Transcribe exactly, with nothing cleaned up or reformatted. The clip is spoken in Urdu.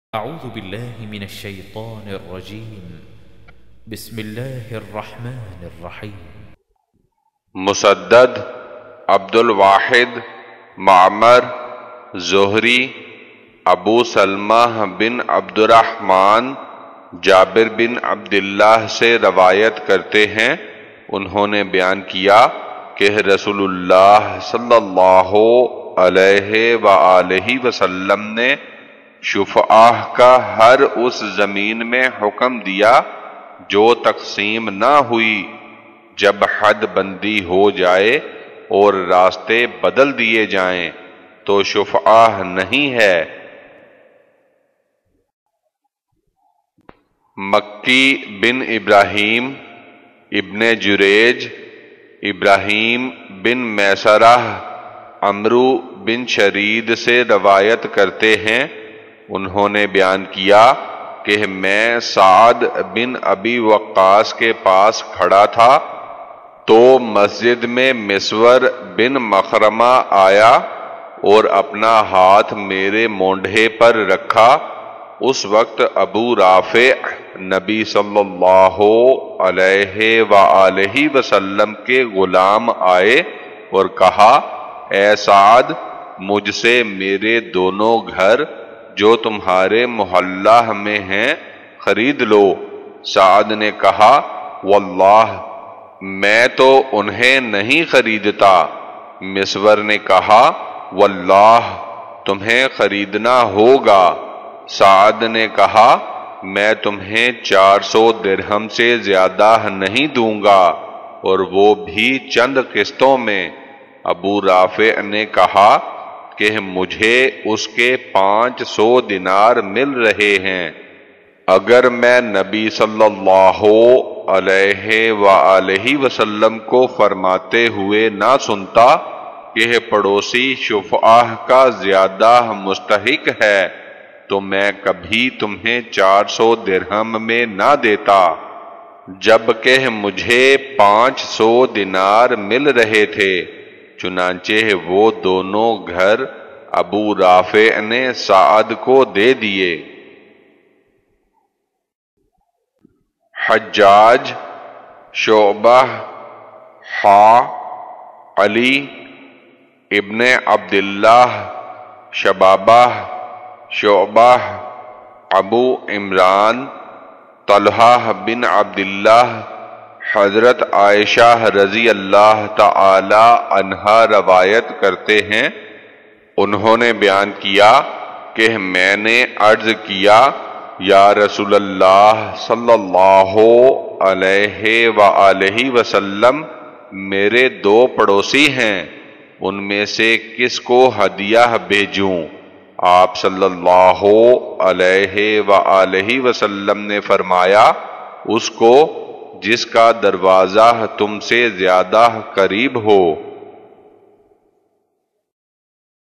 أعوذ بالله من الشيطان الرجيم بسم الله الرحمن الرحيم مسدد، عبد الواحد، معمر، زہری، ابو سلمہ بن عبد الرحمن جابر بن عبداللہ سے روایت کرتے ہیں، انہوں نے بیان کیا کہ رسول اللہ صلی اللہ علیہ وآلہ وسلم نے شفعاء کا ہر اس زمین میں حکم دیا جو تقسیم نہ ہوئی، جب حد بندی ہو جائے اور راستے بدل دیے جائیں تو شفعاء نہیں ہے۔ مکی بن ابراہیم ابن جریج، ابراہیم بن میسرہ عمرو بن شرید سے روایت کرتے ہیں، انہوں نے بیان کیا کہ میں سعد بن ابی وقاص کے پاس کھڑا تھا تو مسجد میں مسور بن مخرمہ آیا اور اپنا ہاتھ میرے مونڈھے پر رکھا۔ اس وقت ابو رافع نبی صلی اللہ علیہ وآلہ وسلم کے غلام آئے اور کہا، اے سعد، مجھ سے میرے دونوں گھر جو تمہارے محلہ میں ہیں خرید لو۔ سعد نے کہا، واللہ میں تو انہیں نہیں خریدتا۔ مسور نے کہا، واللہ تمہیں خریدنا ہوگا۔ سعد نے کہا، میں تمہیں چار سو درہم سے زیادہ نہیں دوں گا، اور وہ بھی چند قسطوں میں۔ ابو رافع نے کہا کہ مجھے اس کے پانچ سو دینار مل رہے ہیں۔ اگر میں نبی صلی اللہ علیہ وآلہ وسلم کو فرماتے ہوئے نہ سنتا کہ پڑوسی شفعاء کا زیادہ مستحق ہے تو میں کبھی تمہیں چار سو درہم میں نہ دیتا، جبکہ مجھے پانچ سو دینار مل رہے تھے۔ چنانچہ وہ دونوں گھر ابو رافع نے سعد کو دے دیے۔ حجاج، شعبہ، حا، علی ابن عبداللہ، شبابہ، شعبہ، ابو عمران، طلحہ بن عبداللہ، حضرت عائشہ رضی اللہ تعالی عنہا روایت کرتے ہیں، انہوں نے بیان کیا کہ میں نے عرض کیا، یا رسول اللہ صلی اللہ علیہ وآلہ وسلم، میرے دو پڑوسی ہیں، ان میں سے کس کو ہدیہ بھیجوں؟ آپ صلی اللہ علیہ وآلہ وسلم نے فرمایا، اس کو جس کا دروازہ تم سے زیادہ قریب ہو۔